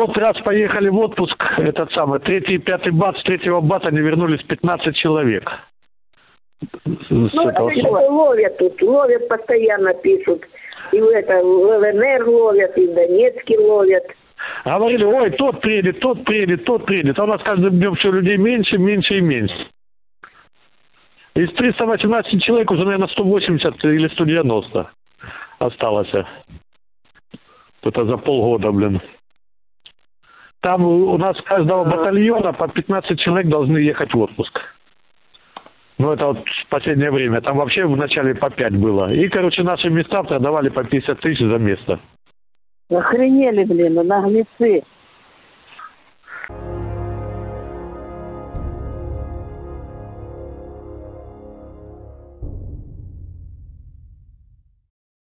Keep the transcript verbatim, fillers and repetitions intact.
тот раз поехали в отпуск, этот самый, третий и пятый бат, с третьего бата они вернулись пятнадцать человек. Ну, это ловят тут, ловят постоянно, пишут. И в это, в ЛНР ловят, и в Донецке ловят. Говорили, ой, тот приедет, тот приедет, тот приедет. А у нас каждым днем все людей меньше, меньше и меньше. Из триста восемнадцати человек уже, наверное, сто восемьдесят или сто девяносто осталось. Это за полгода, блин. Там у нас с каждого батальона по пятнадцать человек должны ехать в отпуск. Ну, это вот в последнее время. Там вообще в начале по пять было. И, короче, наши места продавали по пятьдесят тысяч за место. Охренели, блин, наглецы.